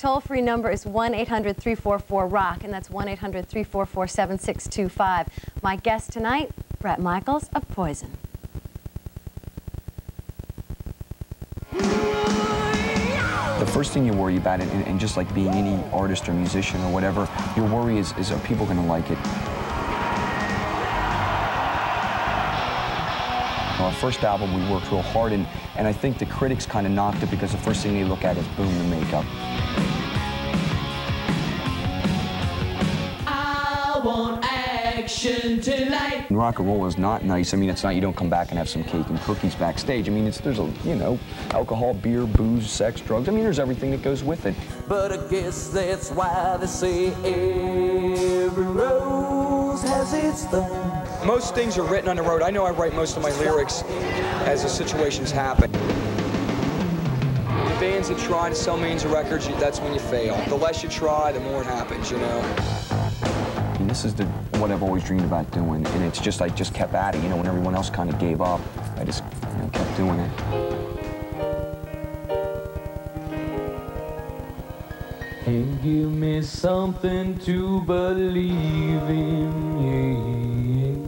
toll-free number is 1-800-344-ROCK, and that's 1-800-344-7625. My guest tonight, Bret Michaels of Poison. The first thing you worry about, and just like being any artist or musician or whatever, your worry is are people going to like it? Our first album, we worked real hard, and I think the critics kind of knocked it because the first thing they look at is, boom, the makeup. I want action tonight. And rock and roll is not nice. I mean, it's not, you don't come back and have some cake and cookies backstage. I mean, there's a, you know, alcohol, beer, booze, sex, drugs. I mean, there's everything that goes with it. But I guess that's why they say every rose has its thorn. Most things are written on the road. I know I write most of my lyrics as the situations happen. The bands that try to sell millions of records, that's when you fail. The less you try, the more it happens, you know. And this is what I've always dreamed about doing, and it's just, I just kept at it, you know, when everyone else kind of gave up, I just, you know, kept doing it. And give me something to believe in, yeah.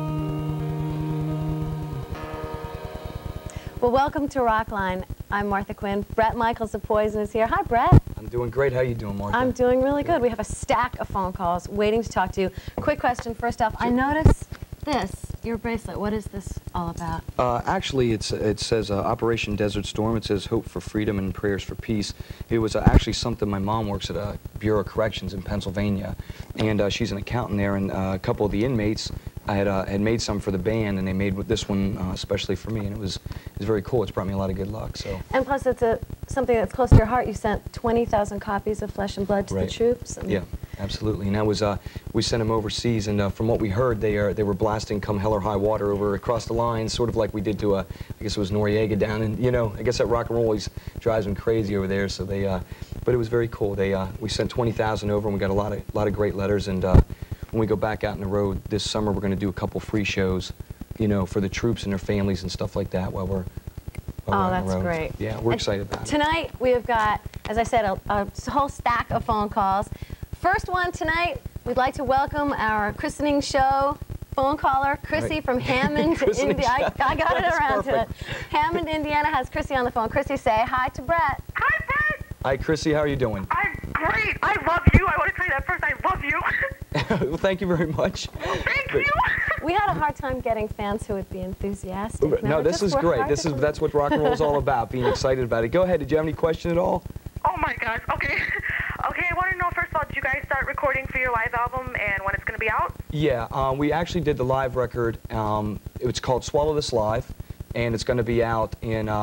Well, welcome to Rockline. I'm Martha Quinn. Bret Michaels of Poison is here. Hi, Bret. I'm doing great. How you doing, Martha? I'm doing really good. We have a stack of phone calls waiting to talk to you. Quick question first off. I noticed this, your bracelet. What is this all about? Actually, it says Operation Desert Storm. It says Hope for Freedom and Prayers for Peace. It was actually something, my mom works at a Bureau of Corrections in Pennsylvania, and she's an accountant there, and a couple of the inmates had made some for the band, and they made this one especially for me, and it was very cool. It's brought me a lot of good luck. So. And plus, it's something that's close to your heart. You sent 20,000 copies of Flesh and Blood to the troops. Yeah, absolutely. And that was we sent them overseas, and from what we heard, they were blasting come hell or high water over across the line, sort of like we did to I guess it was Noriega down, and you know, I guess that rock and roll always drives them crazy over there. So they, but it was very cool. We sent 20,000 over, and we got a lot of great letters. And when we go back out on the road this summer, we're going to do a couple free shows, you know, for the troops and their families and stuff like that while we're on the road. That's great. Yeah, we're excited about it. Tonight we have got, as I said, a whole stack of phone calls. First one tonight, we'd like to welcome our christening show phone caller, Chrissy from Hammond, Indiana. I got it around to it. Hammond, Indiana has Chrissy on the phone. Chrissy, say hi to Bret. Hi, Bret. Hi, Chrissy. How are you doing? I'm great. I love you. I want to tell you that first. I love you. Well, thank you very much. Thank you. We had a hard time getting fans who would be enthusiastic. No, this is great. That's what rock and roll is all about, being excited about it. Go ahead. Did you have any question at all? Oh my gosh. Okay. Okay. I want to know first of all, did you guys start recording for your live album and when it's going to be out? Yeah, we actually did the live record. It's called Swallow This Live, and it's going to be out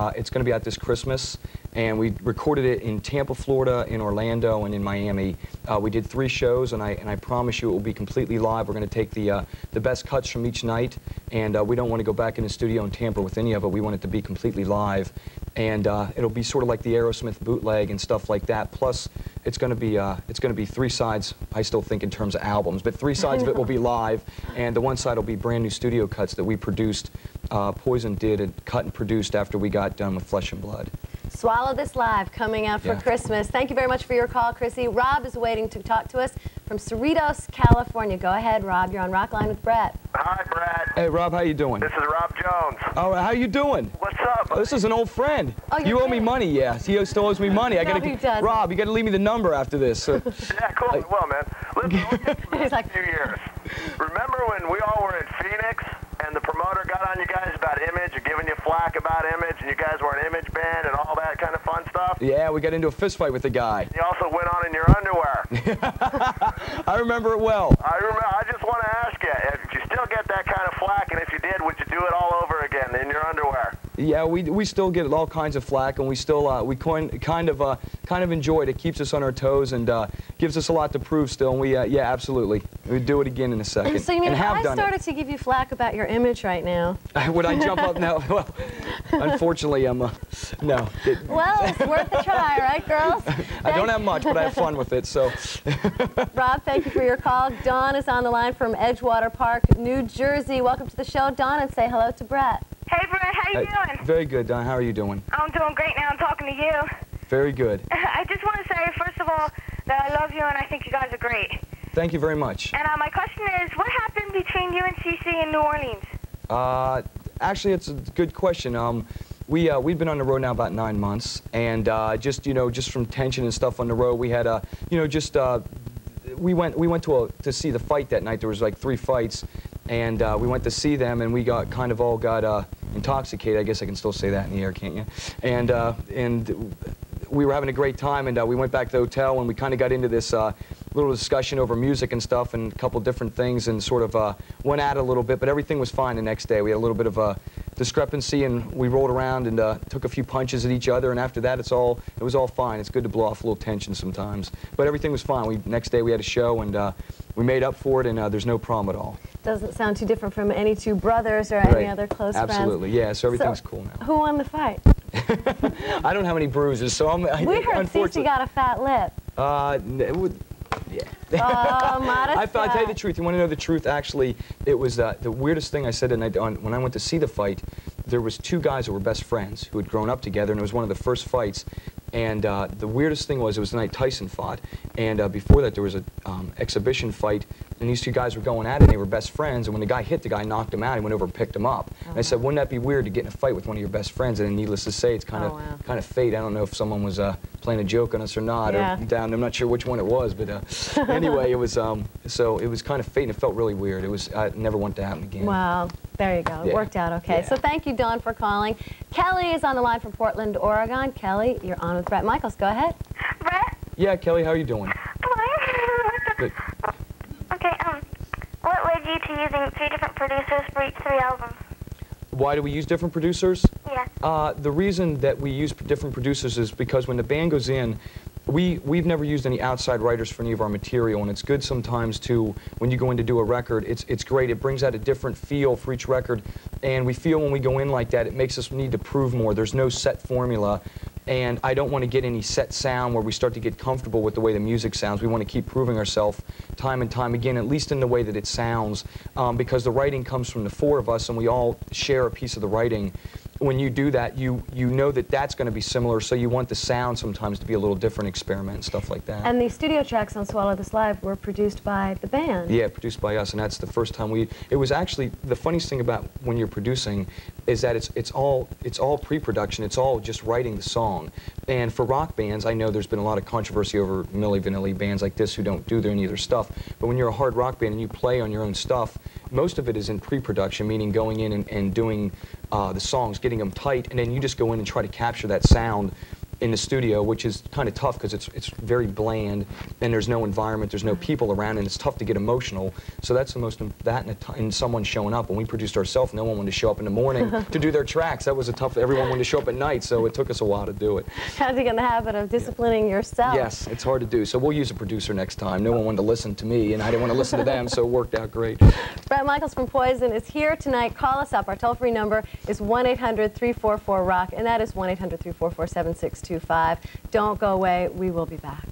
this Christmas. And we recorded it in Tampa, Florida, in Orlando, and in Miami. We did 3 shows, and I promise you it will be completely live. We're going to take the best cuts from each night, and we don't want to go back in the studio and tamper with any of it. We want it to be completely live, and it'll be sort of like the Aerosmith bootleg and stuff like that. Plus, it's going to be 3 sides. I still think in terms of albums, but 3 sides of it will be live, and the one side will be brand new studio cuts that we produced. Poison did and cut and produced after we got done with Flesh and Blood. Swallow This Live coming out for Christmas. Thank you very much for your call, Chrissy. Rob is waiting to talk to us from Cerritos, California. Go ahead, Rob. You're on Rockline with Bret. Hi, Bret. Hey, Rob. How you doing? This is Rob Jones. Oh, how you doing? What's up? Oh, this is an old friend. Oh, you owe me money, yeah. He still owes me money. No, he doesn't. Rob, you got to leave me the number after this. Yeah, cool. Well, man. Listen, He's like, a few years. Remember when we all were in Phoenix and the promoter got on you guys about Image, or giving you flack about Image, and you guys were an Image band and all that kind of fun stuff? Yeah, we got into a fist fight with the guy. You also went on in your underwear. I remember it well. I just want to ask you, if you still get that kind of flack, and if you did, would you do it all over again in your underwear? Yeah, we still get all kinds of flack, and we still kind of enjoy it. It keeps us on our toes and gives us a lot to prove still. And we yeah, absolutely, we'd do it again in a second. So you mean if I started to give you flack about your image right now? Would I jump up now? Well, unfortunately, I'm no. Well, it's worth a try, right, girls? I don't have much, but I have fun with it. So. Rob, thank you for your call. Dawn is on the line from Edgewater Park, New Jersey. Welcome to the show, Dawn, and say hello to Bret. Hey, Bret, how you doing? Very good, Dawn. How are you doing? I'm doing great now. I'm talking to you. Very good. I just want to say, first of all, that I love you and I think you guys are great. Thank you very much. And my question is, what happened between you and CC in New Orleans? Actually, it's a good question. We've been on the road now about 9 months, and just from tension and stuff on the road, we had we went to see the fight that night. There was like 3 fights, and we went to see them, and we got intoxicated. I guess I can still say that in the air, can't you? And we were having a great time, and we went back to the hotel, and we kind of got into this little discussion over music and stuff, and a couple different things, and sort of went at it a little bit. But everything was fine the next day. We had a little bit of a discrepancy, and we rolled around and took a few punches at each other, and after that it was all fine. It's good to blow off a little tension sometimes, but everything was fine. Next day we had a show, and we made up for it, and there's no problem at all. Doesn't sound too different from any 2 brothers or any other close friends. Absolutely, yeah, so everything's cool now. Who won the fight? I don't have any bruises, so We heard Cece got a fat lip. Yeah. Oh, I'll tell you the truth. You want to know the truth? Actually, it was the weirdest thing I said when I went to see the fight. There was 2 guys who were best friends who had grown up together, and it was one of the first fights. And the weirdest thing was, it was the night Tyson fought, and before that there was an exhibition fight, and these 2 guys were going at it, and they were best friends, and when the guy hit the guy, knocked him out, he went over and picked him up. And I said, wouldn't that be weird to get in a fight with one of your best friends? And needless to say, it's kind of fate. I don't know if someone was playing a joke on us or not, or down. I'm not sure which one it was, but anyway, it was so it was kind of fate, and it felt really weird. I never want to happen again. Wow. There you go. It worked out okay. Yeah. So thank you, Dawn, for calling. Kelly is on the line from Portland, Oregon. Kelly, you're on with Bret Michaels. Go ahead. Bret? Yeah, Kelly, how are you doing? Good. Okay, what led you to using 3 different producers for each 3 albums? Why do we use different producers? Yeah. The reason that we use different producers is because when the band goes in, we've never used any outside writers for any of our material, and it's good sometimes to, when you go in to do a record, it's great. It brings out a different feel for each record, and we feel when we go in like that, it makes us need to prove more. There's no set formula, and I don't want to get any set sound where we start to get comfortable with the way the music sounds. We want to keep proving ourselves time and time again, at least in the way that it sounds, because the writing comes from the 4 of us, and we all share a piece of the writing. When you do that, you know that that's going to be similar, so you want the sound sometimes to be a little different, experiment, and stuff like that. And the studio tracks on Swallow This Live were produced by the band. Yeah, produced by us, and that's the first time it was actually, the funniest thing about when you're producing is that it's all pre-production, it's all just writing the song. And for rock bands, I know there's been a lot of controversy over Milli Vanilli bands like this who don't do any of their stuff, but when you're a hard rock band and you play on your own stuff, most of it is in pre-production, meaning going in and doing the songs, getting them tight, and then you just go in and try to capture that sound in the studio, which is kind of tough because it's very bland, and there's no environment, there's no people around, and it's tough to get emotional. So that's the most, and someone showing up. When we produced ourselves, no one wanted to show up in the morning to do their tracks. That was a tough, everyone wanted to show up at night, so it took us a while to do it. How to get in the habit of disciplining yourself. Yes, it's hard to do, so we'll use a producer next time. No one wanted to listen to me, and I didn't want to listen to them, so it worked out great. Bret Michaels from Poison is here tonight. Call us up. Our toll-free number is 1-800-344-ROCK, and that is 1-800-344-7625. Don't go away. We will be back.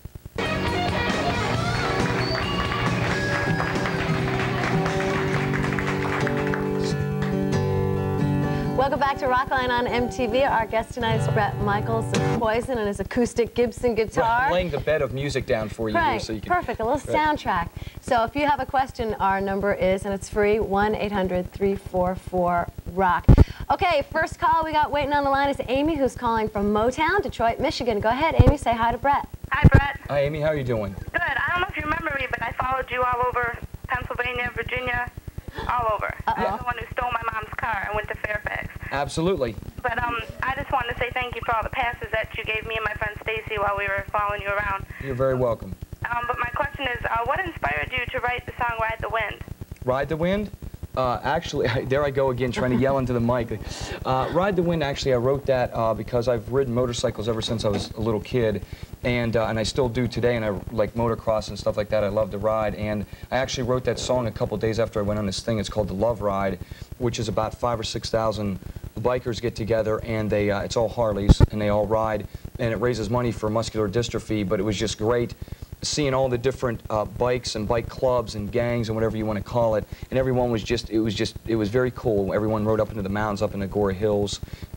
Welcome back to Rockline on MTV. Our guest tonight is Bret Michaels of Poison and his acoustic Gibson guitar. Right, laying the bed of music down for you here so you can... Perfect, a little soundtrack. So if you have a question, our number is, and it's free, 1-800-344-ROCK. Okay, first call we got waiting on the line is Amy, who's calling from Motown, Detroit, Michigan. Go ahead, Amy, say hi to Bret. Hi, Bret. Hi, Amy, how are you doing? Good. I don't know if you remember me, but I followed you all over Pennsylvania, Virginia, all over. I was the one who stole my mom's car and went to Fairfax. Absolutely. But I just wanted to say thank you for all the passes that you gave me and my friend Stacy while we were following you around. You're very welcome. But my question is, what inspired you to write the song Ride the Wind? Ride the Wind? Actually, there I go again trying to yell into the mic. Ride the Wind, actually, I wrote that because I've ridden motorcycles ever since I was a little kid, and I still do today, and I like motocross and stuff like that. I love to ride, and I actually wrote that song a couple days after I went on this thing. It's called the Love Ride, which is about 5,000 or 6,000 bikers get together, and they it's all Harleys, and they all ride, and it raises money for muscular dystrophy, but it was just great seeing all the different bikes and bike clubs and gangs and whatever you want to call it, and everyone was just, it was very cool. Everyone rode up into the mountains up in the Agora Hills,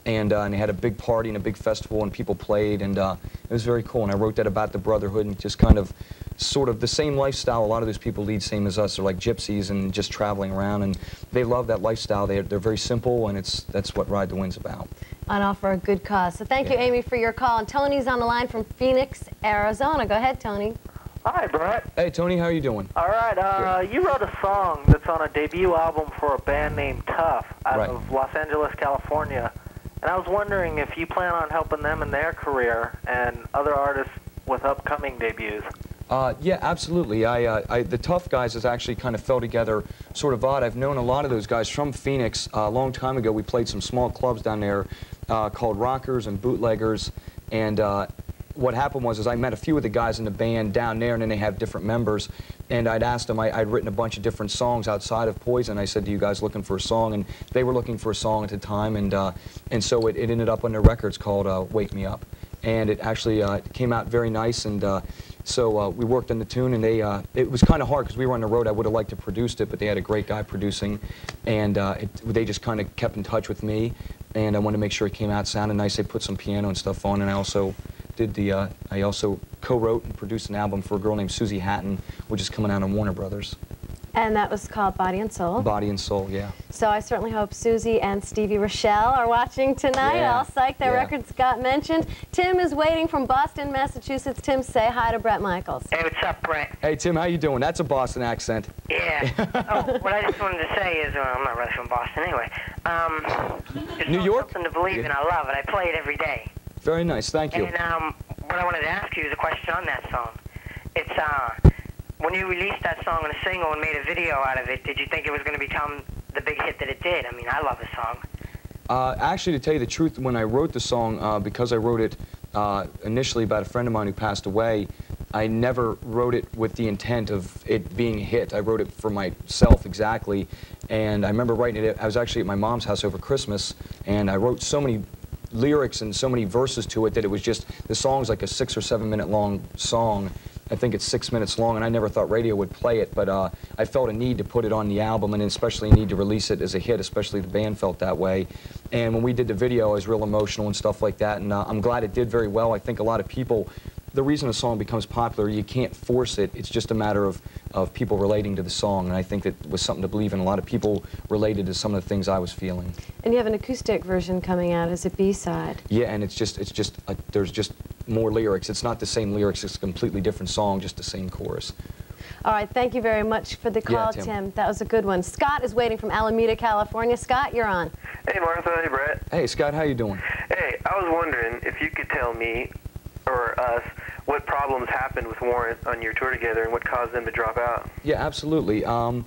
and they had a big party and a big festival, and people played, and it was very cool. And I wrote that about the brotherhood and just kind of sort of the same lifestyle a lot of those people lead, same as us. They're like gypsies and just traveling around, and they love that lifestyle. They're very simple, and that's what Ride the Wind's about. And all for a good cause. So thank you, Amy, for your call. And Tony's on the line from Phoenix, Arizona. Go ahead, Tony. Hi, Bret. Hey, Tony, how are you doing? All right, you wrote a song that's on a debut album for a band named Tough out of Los Angeles, California. And I was wondering if you plan on helping them in their career and other artists with upcoming debuts. Yeah, absolutely. The Tough guys has actually kind of fell together sort of odd. I've known a lot of those guys from Phoenix. A long time ago, we played some small clubs down there called Rockers and Bootleggers. And what happened was I met a few of the guys in the band down there, and then they have different members. And I'd asked them, I'd written a bunch of different songs outside of Poison. I said, "Do you guys looking for a song?" And they were looking for a song at the time, and so it ended up on their records called "Wake Me Up." And it actually came out very nice, and so we worked on the tune, and it was kind of hard because we were on the road. I would have liked to produce it, but they had a great guy producing, and they just kind of kept in touch with me, and I wanted to make sure it came out sounding nice. They put some piano and stuff on, and I also co-wrote and produced an album for a girl named Susie Hatton, which is coming out on Warner Brothers. And that was called Body and Soul. Body and Soul, yeah. So I certainly hope Susie and Stevie Rochelle are watching tonight. Yeah. All psyched their records got mentioned. Tim is waiting from Boston, Massachusetts. Tim, say hi to Bret Michaels. Hey, what's up, Bret? Hey, Tim, how you doing? That's a Boston accent. Yeah. Oh, what I just wanted to say is, I'm not really from Boston anyway. New York? Something to believe in. I love it. I play it every day. Very nice, thank you. And what I wanted to ask you is a question on that song. It's when you released that song on a single and made a video out of it, did you think it was going to become the big hit that it did? I mean, I love the song. Actually, to tell you the truth, when I wrote the song, because I wrote it initially about a friend of mine who passed away, I never wrote it with the intent of it being a hit. I wrote it for myself exactly, and I remember writing it. I was actually at my mom's house over Christmas, and I wrote so many lyrics and so many verses to it that it was just, the song's like a 6 or 7 minute long song. I think it's 6 minutes long, and I never thought radio would play it, but I felt a need to put it on the album, and especially a need to release it as a hit, especially the band felt that way. And when we did the video, I was real emotional and stuff like that, and I'm glad it did very well. I think a lot of people, the reason a song becomes popular, you can't force it. It's just a matter of people relating to the song, and I think that was something to believe in. A lot of people related to some of the things I was feeling. And you have an acoustic version coming out as a B-side. Yeah, and there's just more lyrics. It's not the same lyrics. It's a completely different song, just the same chorus. All right, thank you very much for the call, Tim. That was a good one. Scott is waiting from Alameda, California. Scott, you're on. Hey, Martha. Hey, Bret. Hey, Scott, how you doing? Hey, I was wondering if you could tell me, or us, what problems happened with Warrant on your tour together and what caused them to drop out. Yeah, absolutely.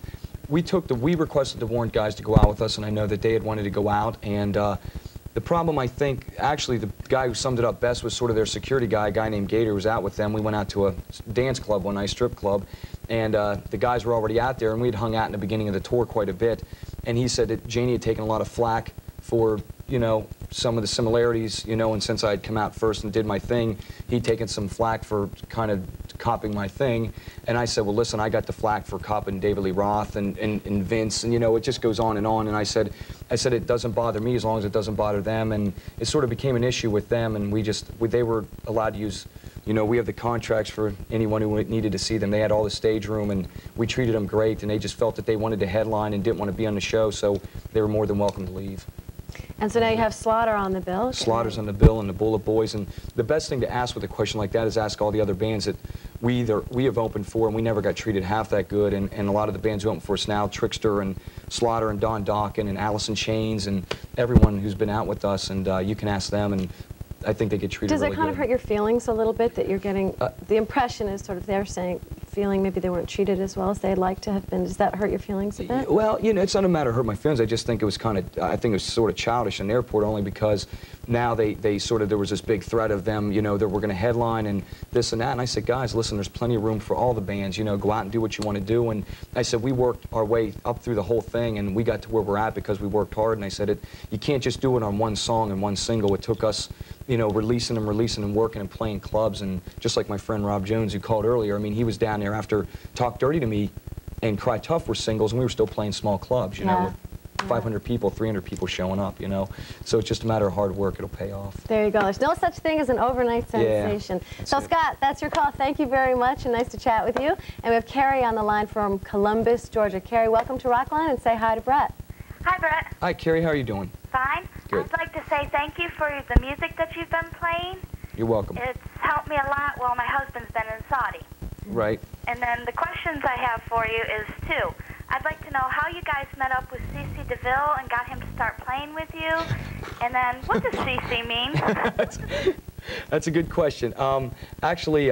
We requested the Warrant guys to go out with us, and I know that they had wanted to go out, and the problem, I think, actually the guy who summed it up best was sort of their security guy, a guy named Gator, who was out with them. We went out to a dance club one night, strip club, and the guys were already out there, and we'd hung out in the beginning of the tour quite a bit, and he said that Janie had taken a lot of flack for, you know, some of the similarities, you know, and since I'd come out first and did my thing, he'd taken some flack for kind of copying my thing, and I said, well, listen, I got the flack for copying David Lee Roth and Vince, and, you know, it just goes on, and I said it doesn't bother me as long as it doesn't bother them, and it sort of became an issue with them, and they were allowed to use, you know, we have the contracts for anyone who needed to see them. They had all the stage room, and we treated them great, and they just felt that they wanted to headline and didn't want to be on the show, so they were more than welcome to leave. And so now you have Slaughter on the bill? Slaughter's on the bill, and the Bullet Boys, and the best thing to ask with a question like that is ask all the other bands that we have opened for, and we never got treated half that good, and a lot of the bands who open for us now, Trickster and Slaughter and Don Dokken and Alice in Chains and everyone who's been out with us, and you can ask them, and I think they get treated really good. Does it kind of hurt your feelings a little bit that you're getting, the impression is sort of they're saying, feeling maybe they weren't treated as well as they'd like to have been. Does that hurt your feelings a bit? Well, you know, it's not a matter of hurt my feelings. I just think it was kind of, I think it was sort of childish in the airport, only because now they sort of, there was this big threat of them, you know, that we're going to headline and this and that. And I said, guys, listen, there's plenty of room for all the bands, you know, go out and do what you want to do. And I said, we worked our way up through the whole thing, and we got to where we're at because we worked hard. And I said, you can't just do it on one song and one single. It took us, you know, releasing and working and playing clubs, and just like my friend Rob Jones who called earlier, I mean, he was down there after Talk Dirty to Me and Cry Tough were singles, and we were still playing small clubs, you know. 500 people, 300 people showing up, you know. So it's just a matter of hard work. It'll pay off. There you go. There's no such thing as an overnight sensation. Yeah, so, Scott, that's your call. Thank you very much, and nice to chat with you. And we have Carrie on the line from Columbus, Georgia. Carrie, welcome to Rockline, and say hi to Bret. Hi, Bret. Hi, Carrie. How are you doing? Fine. Good. I'd like to say thank you for the music that you've been playing. You're welcome. It's helped me a lot while my husband's been in Saudi. Right. And then the questions I have for you is two. I'd like to know how you guys met up with CC DeVille and got him to start playing with you. And then what does CC mean? That's a good question. Actually,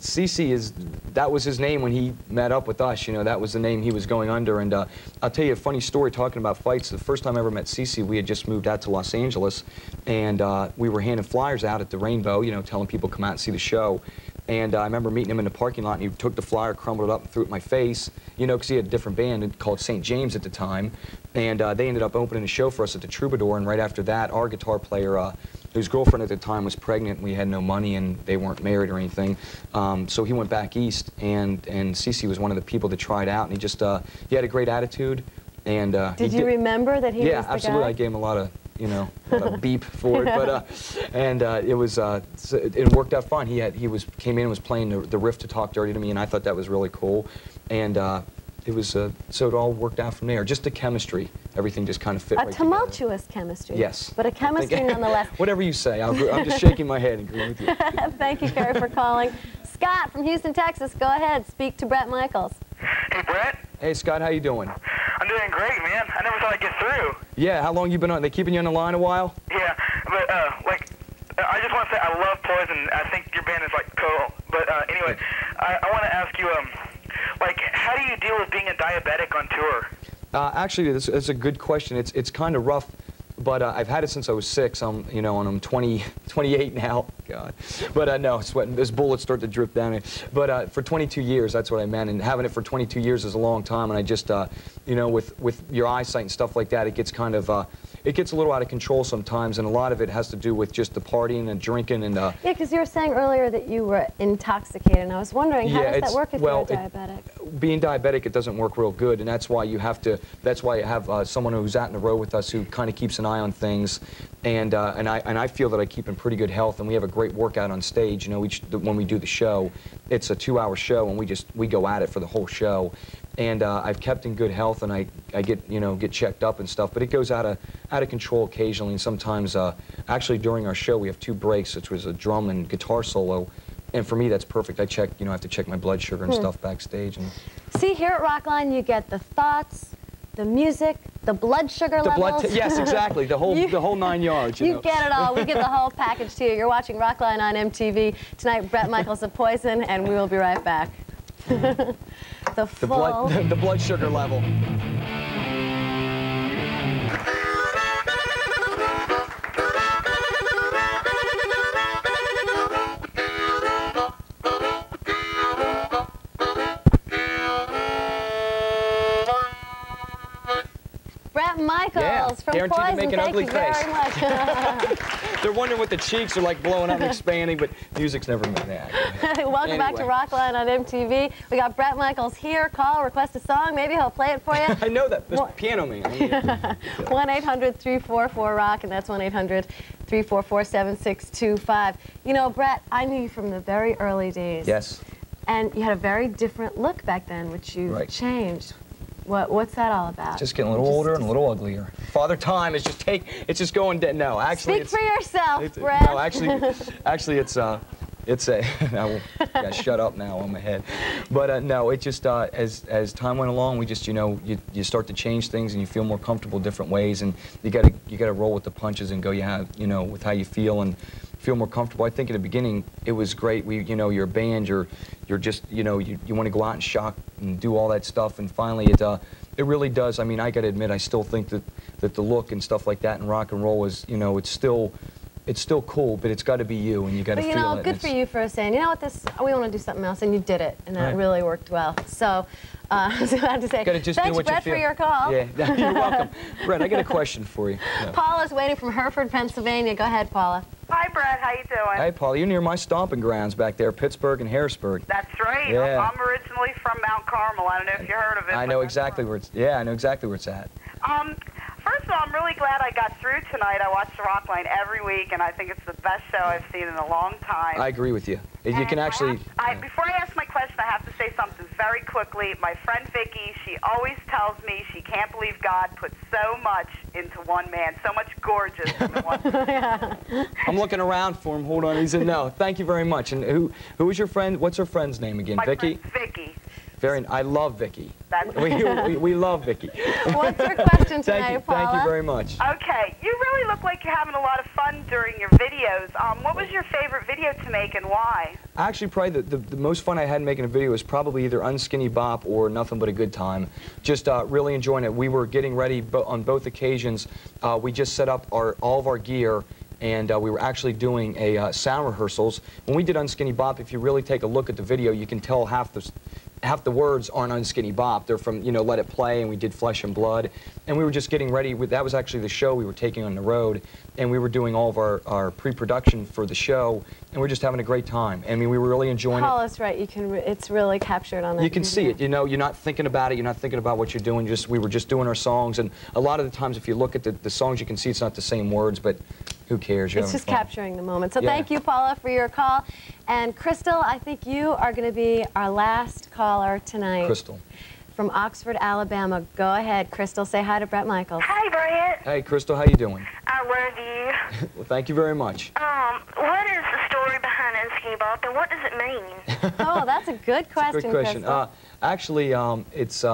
CC that was his name when he met up with us. You know, that was the name he was going under. And I'll tell you a funny story talking about fights. The first time I ever met CC, we had just moved out to Los Angeles, and we were handing flyers out at the Rainbow, you know, telling people to come out and see the show. And I remember meeting him in the parking lot, and he took the flyer, crumbled it up, and threw it in my face, you know, because he had a different band called St. James at the time. And they ended up opening a show for us at the Troubadour, and right after that, our guitar player, whose girlfriend at the time was pregnant, and we had no money, and they weren't married or anything, so he went back east, and CC was one of the people that tried out, and he just, he had a great attitude. And did you remember that he was the guy? Yeah, absolutely. I gave him a lot of, you know, a beep for it, but it was it worked out fine. He came in and was playing the riff to Talk Dirty to Me, and I thought that was really cool, and it was so it all worked out from there. Just the chemistry, everything just kind of fit. A tumultuous chemistry. Yes, but a chemistry nonetheless. Whatever you say, I'm just shaking my head and agreeing with you. Thank you, Carrie, for calling. Scott from Houston, Texas, go ahead. Speak to Bret Michaels. Hey, Bret. Hey, Scott, how you doing? I'm doing great, man. I never thought I'd get through. Yeah, how long you been on? They keeping you on the line a while? Yeah, but I just want to say I love Poison. I think your band is like cool. But anyway, I want to ask you, how do you deal with being a diabetic on tour? Actually, that's a good question. It's kind of rough, but I've had it since I was 6. You know, and I'm 28 now. God, but no, sweating. There's bullets start to drip down me. But for 22 years, that's what I meant. And having it for 22 years is a long time. And I just, you know, with your eyesight and stuff like that, it gets kind of, it gets a little out of control sometimes. And a lot of it has to do with just the partying and drinking and. Yeah, because you were saying earlier that you were intoxicated, and I was wondering how does that work if you're a diabetic? Being diabetic, it doesn't work real good, and that's why you have to. That's why you have someone who's out in the row with us who kind of keeps an eye on things, and I feel that I keep in pretty good health, and we have a great workout on stage. You know, when we do the show, it's a 2-hour show, and we go at it for the whole show, and I've kept in good health, and I get checked up and stuff, but it goes out of control occasionally, and sometimes actually during our show we have 2 breaks, which was a drum and guitar solo. And for me, that's perfect. I have to check my blood sugar and stuff backstage. And see, here at Rockline, you get the thoughts, the music, the blood sugar levels. Yes, exactly. The whole 9 yards. You know. Get it all. We give the whole package to you. You're watching Rockline on MTV tonight. Bret Michaels of Poison, and we will be right back. the blood sugar level. Michaels from Guaranteed Poison. to make an ugly face. Thank you very much. They're wondering what the cheeks are like blowing up and expanding, but music's never been that. Welcome back to Rockline on MTV. We got Bret Michaels here. Call, request a song. Maybe he'll play it for you. I know that. There's Piano Man. 1-800-344-ROCK, and that's 1-800-344-7625. You know, Bret, I knew you from the very early days. Yes. And you had a very different look back then, which you changed. What's that all about? Just getting a little older and a little uglier. Father Time is just going dead. No, actually, speak for yourself, Bret. No, actually, it's a. Yeah, shut up now on my head. But no, it just as time went along, we just you start to change things and you feel more comfortable different ways, and you gotta roll with the punches and go with how you feel and feel more comfortable. I think in the beginning it was great. You're a band, you're just you want to go out and shock and do all that stuff, and finally it really does. I mean, I gotta admit, I still think that the look and stuff like that in rock and roll is it's still cool, but it's got to be you, and you got to feel it. But good for you for saying, you know what, we want to do something else, and you did it, and that really worked well. So, I was glad to say, thanks, Bret, for your call. Yeah, you're welcome. Bret, I got a question for you. Yeah. Paula's waiting from Hereford, Pennsylvania. Go ahead, Paula. Hi, Bret. How you doing? Hey, Paula. You're near my stomping grounds back there, Pittsburgh and Harrisburg. That's right. Yeah. I'm originally from Mount Carmel. I don't know if you heard of it. I know exactly where it's. Yeah, I know exactly where it's at. First Also, I'm really glad I got through tonight. I watch the Rockline every week, and I think it's the best show I've seen in a long time. I agree with you. You can actually... Before I ask my question, I have to say something very quickly. My friend Vicky, she always tells me she can't believe God put so much into one man, so much gorgeous into one man. I'm looking around for him. Hold on. He said no. Thank you very much. And who is your friend? What's her friend's name again? My Vicky? friend's Vicky. I love Vicky. That's we love Vicky. What's your question tonight, Paula? Thank you very much. Okay, you really look like you're having a lot of fun during your videos. What was your favorite video to make and why? Actually, probably the most fun I had making a video was probably either Unskinny Bop or Nothing But a Good Time. Just really enjoying it. We were getting ready on both occasions. We just set up all of our gear, and we were actually doing a sound rehearsals. When we did Unskinny Bop, if you really take a look at the video, you can tell half the words aren't Unskinny Bop. They're from, Let It Play, and we did Flesh and Blood. And we were just getting ready. That was actually the show we were taking on the road, and we were doing all of our pre-production for the show, and we're just having a great time. I mean, we were really enjoying it. Paula's right. It's really captured on that. You can see it. You're not thinking about it. You're not thinking about what you're doing. We were just doing our songs, and a lot of the times, if you look at the songs, you can see it's not the same words, but who cares? It's just capturing the moment. So thank you, Paula, for your call. And Crystal, I think you are going to be our last caller tonight. Crystal. From Oxford, Alabama. Go ahead, Crystal. Say hi to Bret Michaels. Hi, Bret. Hey, Crystal. How you doing? I love you. Well, thank you very much. What is the story behind Unskinny Bop, and what does it mean? Oh, that's a good question, Good question. Crystal. Actually, it's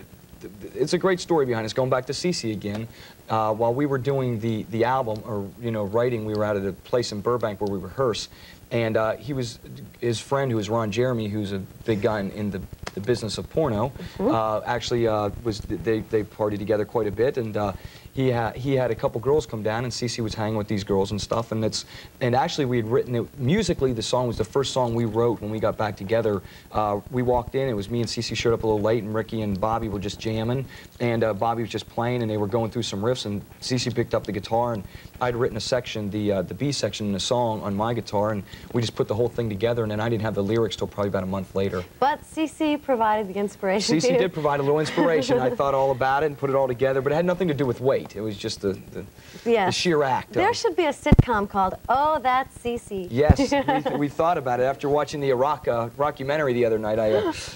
a great story behind it. It's going back to Cece again. While we were doing the album, or writing, we were out at a place in Burbank where we rehearse, and his friend, who was Ron Jeremy, who's a big guy in the business of porno, actually they partied together quite a bit, and he had a couple girls come down, and Cece was hanging with these girls and stuff, and actually we had written it musically. The song was the first song we wrote when we got back together. We walked in, it was me and Cece showed up a little late, and Ricky and Bobby were just jamming, and Bobby was just playing, and they were going through some riffs, and Cece picked up the guitar, and I'd written a section, the B section in the song on my guitar, and we just put the whole thing together, and then I didn't have the lyrics till probably about a month later. But Cece provided the inspiration. Cece did provide a little inspiration. I thought all about it and put it all together, but it had nothing to do with weight. It was just the sheer act. There should be a sitcom called Oh, That's Cece. Yes, we thought about it after watching the rockumentary the other night.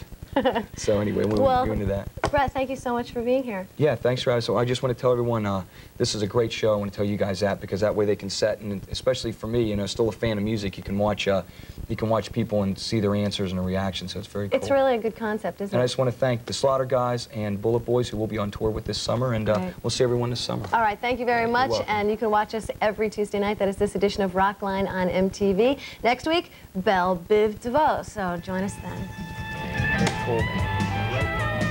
So anyway, we were into that. Bret, thank you so much for being here. Yeah, thanks for having us. So I just want to tell everyone this is a great show. I want to tell you guys that, because that way they can set, and especially for me, still a fan of music, you can watch people and see their answers and their reactions. So it's very cool. It's really a good concept, isn't it? And I just want to thank the Slaughter guys and Bullet Boys, who will be on tour with this summer, and we'll see everyone this summer. All right, thank you very much, and you can watch us every Tuesday night. That is this edition of Rockline on MTV. Next week, Belle Biv DeVoe, so join us then. Very cool, man.